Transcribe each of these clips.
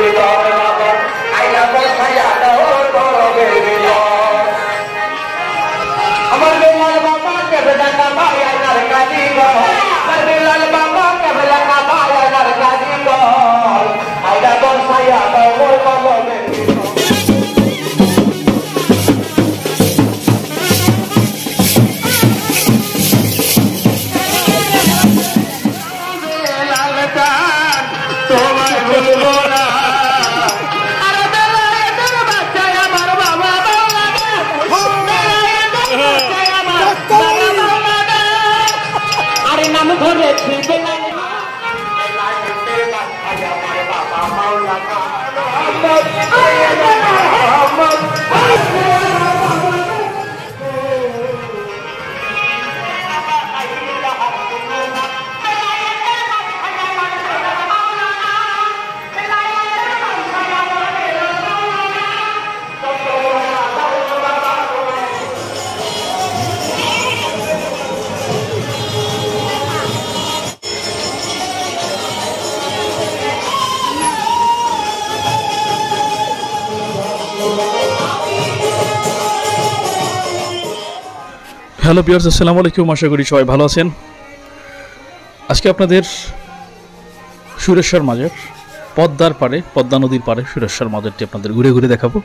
Hello viewers, আসসালামু আলাইকুম। আশা করি সবাই ভালো আছেন। আজকে আপনাদের সুরেশ্বর মাজার, পদ্মার পাড়ে, পদ্মা নদীর পাড়ে সুরেশ্বর মাজারটি আপনাদের ঘুরে ঘুরে দেখাবো।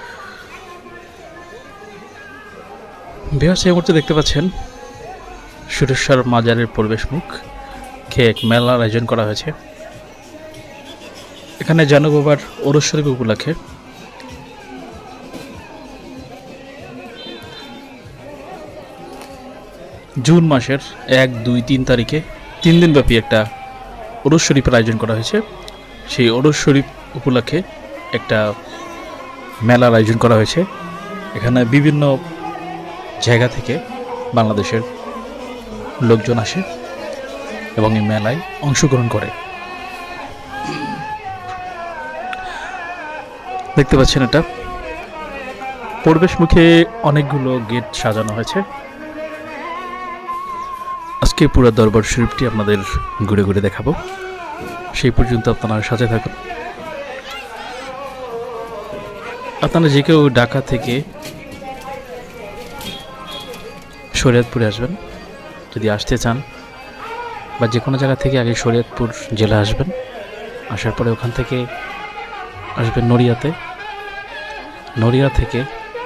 ভিউয়ার্স, এই মুহূর্তে দেখতে পাচ্ছেন সুরেশ্বর মাজারের প্রবেশ মুখ খেয়ে এক মেলার আয়োজন করা হয়েছে। এখানে জানুবাবার ওরস শরীফ উপলক্ষে জুন মাসের 1, 2, 3 তারিখে 3 দিনব্যাপী একটা ওরস শরীফের আয়োজন করা হয়েছে। সেই ওরস শরীফ উপলক্ষে একটা মেলার আয়োজন করা হয়েছে। এখানে বিভিন্ন জায়গা থেকে বাংলাদেশের লোকজন আসে এবং এই মেলায় অংশগ্রহণ করে। দেখতে পাচ্ছেন এটা প্রবেশ মুখে অনেকগুলো গেট সাজানো হয়েছে। আজকে পুরো দরবার শরীফটি আপনাদের ঘুরে ঘুরে দেখাবো। সেই পর্যন্ত আপনারা সাথে থাকুন। আপনারা যে কেউ ঢাকা থেকে শরীয়তপুরে আসবেন, যদি আসতে চান, বা যে কোনো জায়গা থেকে আগে শরীয়তপুর জেলা আসবেন, আসার পরে ওখান থেকে আসবেন নড়িয়াতে। নড়িয়া থেকে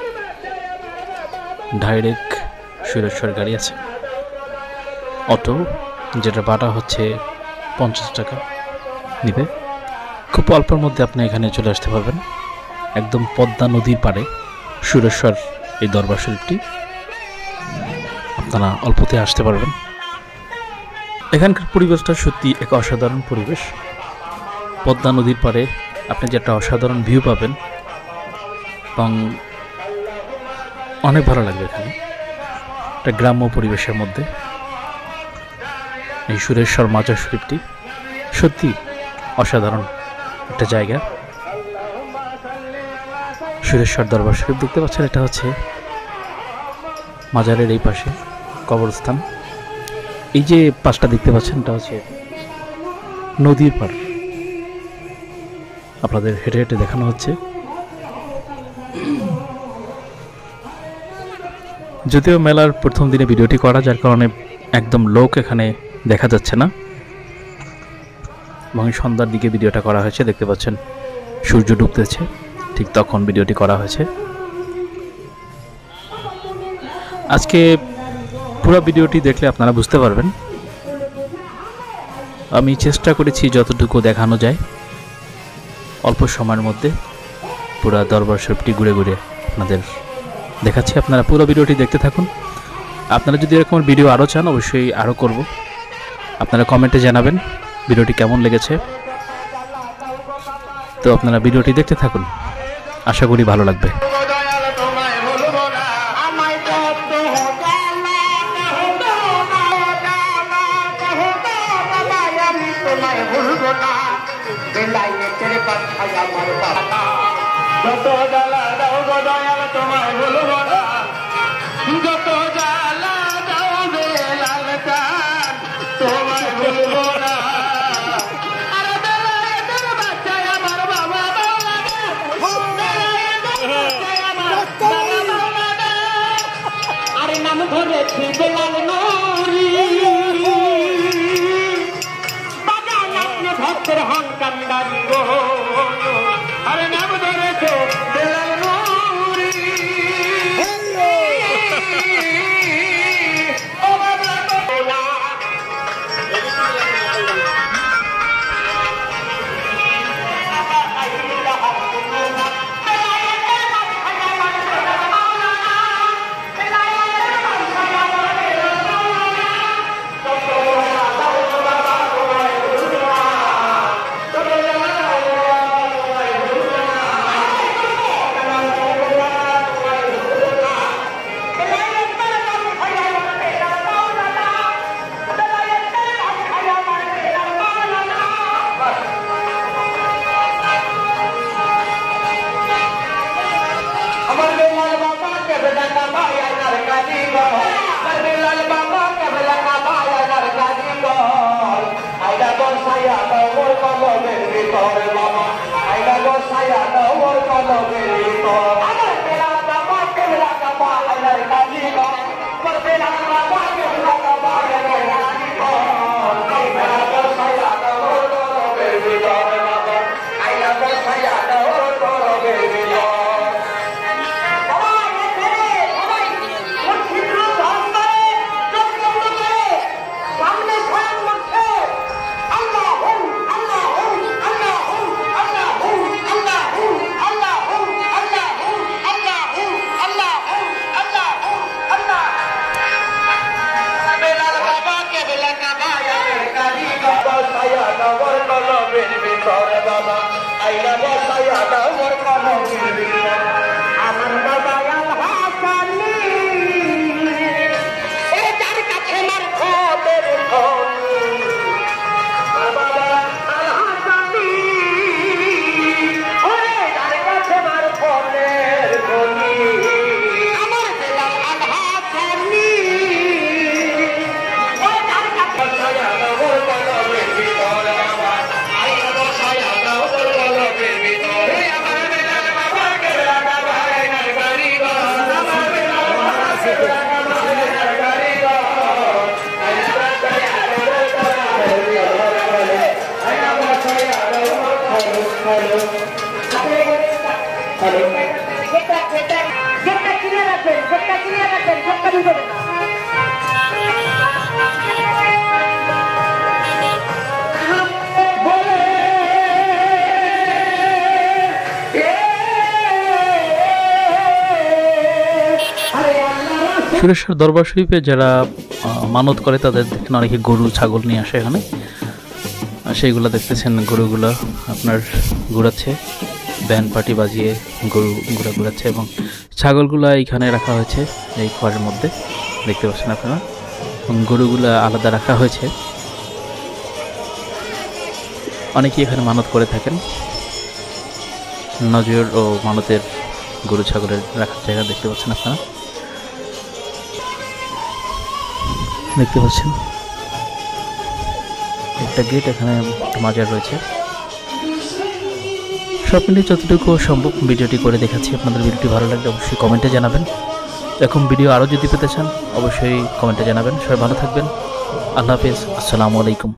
ডাইরেক্ট সুরেশ্বর গাড়ি আছে, অটো, যেটা ভাড়া হচ্ছে 50 টাকা নিবে। খুব অল্পের মধ্যে আপনি এখানে চলে আসতে পারবেন। একদম পদ্মা নদীর পাড়ে সুরেশ্বর এই দরবার শরীফটি, আপনারা অল্পতে আসতে পারবেন। এখানকার পরিবেশটা সত্যি এক অসাধারণ পরিবেশ। পদ্মা নদীর পাড়ে আপনি যে একটা অসাধারণ ভিউ পাবেন এবং অনেক ভালো লাগবে। এখানে একটা গ্রাম্য পরিবেশের মধ্যে এই সুরেশ্বর মাজার শরীফটি সত্যি অসাধারণ একটা জায়গা। সুরেশ্বর দরবার শরীফ দেখতে পাচ্ছেন, এটা হচ্ছে মাজারের এই পাশে কবরস্থান। এই যে পাশটা দেখতে পাচ্ছেন, এটা হচ্ছে নদীর পাড়। আপনাদের হেঁটে হেঁটে দেখানো হচ্ছে। যদিও মেলার প্রথম দিনে ভিডিওটি করা, যার কারণে একদম লোক এখানে দেখা যাচ্ছে না, এবং সন্ধ্যার দিকে ভিডিওটা করা হয়েছে। দেখতে পাচ্ছেন সূর্য ডুবতেছে, ঠিক তখন ভিডিওটি করা হয়েছে। আজকে পুরো ভিডিওটি দেখলে আপনারা বুঝতে পারবেন। আমি চেষ্টা করেছি যতটুকু দেখানো যায় অল্প সময়ের মধ্যে পুরো দরবার শরীফটি ঘুরে ঘুরে আপনাদের দেখাচ্ছি। আপনারা পুরো ভিডিওটি দেখতে থাকুন। আপনারা যদি এরকম ভিডিও আরও চান, অবশ্যই আরও করব। আপনারা কমেন্টে জানাবেন ভিডিওটি কেমন লেগেছে। তো আপনারা ভিডিওটি দেখতে থাকুন, আশা করি ভালো লাগবে। তোমায় ভুলবো না। ছায়া দাও মোর কলমের ভিতরে বাবা আইলা গো ছায়া দাও মোর কলমের ভিতর আমার বেলা বাবা কেবলা বাবা আইলার কাজী গো মোর বেলা বাবা কেবলা বাবা আইলার কাজী গো আইলা গো ছায়া দাও মোর কলমের ভিতরে বাবা আইলা গো ছায়া দাও মোর কলমের ভিতর আমার বাবা আল হাসানি এ যার কাছে মার খোদের ধনি বাবা আল হাসানি ওরে যার কাছে মার খোদের ধনি আমার বেলাল আল হাসানি ও যার কাছে ছায়া দাও মোর কলমের ভিতরে বাবা আইলা গো ছায়া দাও মোর কলমের ভিতরে আমার বেলাল বাবা কেবলা বাবা আইলার গাড়ি গো আমার বেলাল বাবা কেবলা বাবা আইলার গাড়ি গো আইলা গো ছায়া দাও মোর কলমের ভিতরে আইলা গো ছায়া দাও মোর হ্যালো গেটটা কিনে রাখবেন গেটটা দিবেন না সুরেশ্বর দরবার শরীফে যারা মানত করে তাদের দেখেন অনেকে গরু ছাগল নিয়ে আসে এখানে, সেইগুলো দেখতেছেন গরুগুলো আপনার ঘুরাচ্ছে, ব্যান্ড পার্টি বাজিয়ে গরু ঘুরাচ্ছে এবং ছাগলগুলো এইখানে রাখা হয়েছে এই ঘরের মধ্যে দেখতে পাচ্ছেন আপনারা, এবং গরুগুলো আলাদা রাখা হয়েছে। অনেকেই এখানে মানত করে থাকেন, নজর ও মানতের গরু ছাগলের রাখার জায়গা দেখতে পাচ্ছেন আপনারা, দেখতে পাচ্ছেন একটা গেট, এখানে মাজার রয়েছে। সব মিলিয়ে যতটুকু সম্ভব ভিডিওটি করে দেখাচ্ছি। আপনাদের ভিডিওটি ভালো লাগলে অবশ্যই কমেন্টে জানাবেন। এরকম ভিডিও আরও যদি পেতে চান অবশ্যই কমেন্টে জানাবেন। সবাই ভালো থাকবেন। আল্লাহ হাফেজ, আসসালামু আলাইকুম।